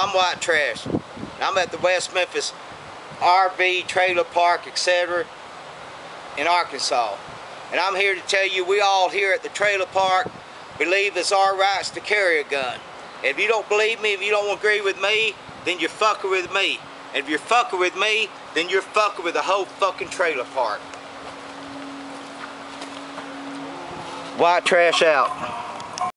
I'm White Trash. I'm at the West Memphis RV, trailer park, etc. in Arkansas. And I'm here to tell you, we all here at the trailer park believe it's our rights to carry a gun. If you don't believe me, if you don't agree with me, then you're fucking with me. And if you're fucking with me, then you're fucking with the whole fucking trailer park. White Trash out.